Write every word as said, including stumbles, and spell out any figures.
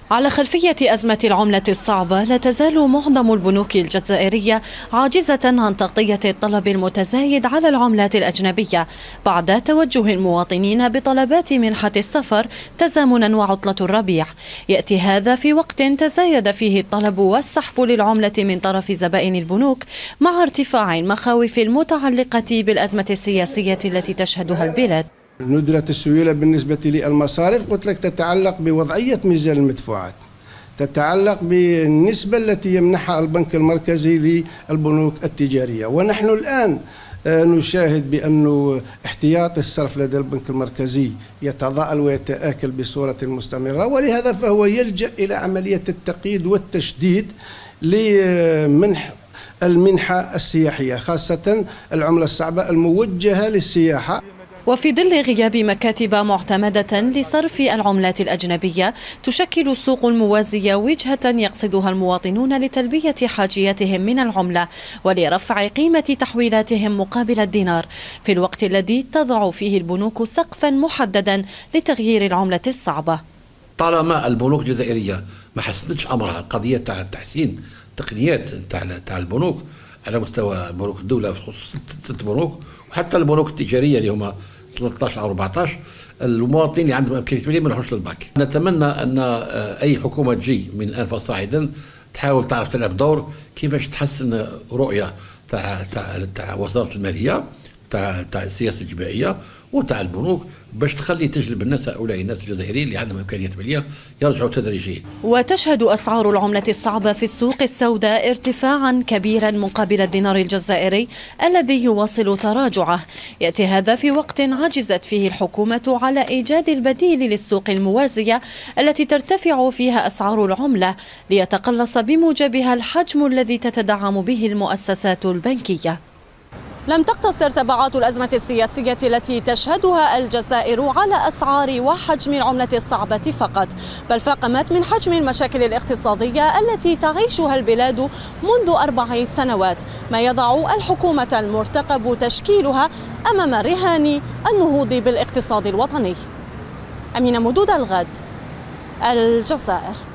على خلفية أزمة العملة الصعبة، لا تزال معظم البنوك الجزائرية عاجزة عن تغطية الطلب المتزايد على العملات الأجنبية بعد توجه المواطنين بطلبات منحة السفر تزامنا وعطلة الربيع. يأتي هذا في وقت تزايد فيه الطلب والسحب للعملة من طرف زبائن البنوك، مع ارتفاع المخاوف المتعلقة بالأزمة السياسية التي تشهدها البلاد. ندرة السيولة بالنسبة للمصارف قلت لك تتعلق بوضعية ميزان المدفوعات، تتعلق بالنسبة التي يمنحها البنك المركزي للبنوك التجارية، ونحن الآن نشاهد بأن احتياط الصرف لدى البنك المركزي يتضاءل ويتآكل بصورة مستمرة، ولهذا فهو يلجأ إلى عملية التقييد والتشديد لمنح المنحة السياحية، خاصة العملة الصعبة الموجهة للسياحة. وفي ظل غياب مكاتب معتمدة لصرف العملات الأجنبية، تشكل السوق الموازية وجهة يقصدها المواطنون لتلبية حاجياتهم من العملة ولرفع قيمة تحويلاتهم مقابل الدينار، في الوقت الذي تضع فيه البنوك سقفا محددا لتغيير العملة الصعبة. طالما البنوك الجزائرية ما حسنتش أمرها القضية تاع تحسين تقنيات تاع تاع البنوك على مستوى بنوك الدولة، في خصوص ست بنوك وحتى البنوك التجارية اللي هما ثلاثة عشر أو أربعة عشر، المواطنين اللي عندهم إمكانيات مالية ما يروحوش للبنك. نتمنى أن أي حكومة تجي من الآن فصاعدا تحاول تعرف تلعب دور كيفاش تحسن رؤية تاع تاع تاع وزارة المالية، تاع تاع السياسة الجبائية وتاع البنوك، باش تخلي تجلب الناس هؤلاء الناس الجزائريين اللي عندهم امكانيات ماليه يرجعوا تدريجيا. وتشهد اسعار العمله الصعبه في السوق السوداء ارتفاعا كبيرا مقابل الدينار الجزائري الذي يواصل تراجعه. ياتي هذا في وقت عجزت فيه الحكومه على ايجاد البديل للسوق الموازيه التي ترتفع فيها اسعار العمله ليتقلص بموجبها الحجم الذي تتدعم به المؤسسات البنكيه. لم تقتصر تبعات الأزمة السياسية التي تشهدها الجزائر على أسعار وحجم العملة الصعبة فقط، بل فاقمت من حجم المشاكل الاقتصادية التي تعيشها البلاد منذ أربع سنوات، ما يضع الحكومة المرتقب تشكيلها أمام رهان النهوض بالاقتصاد الوطني. أمينة مدود، الغد، الجزائر.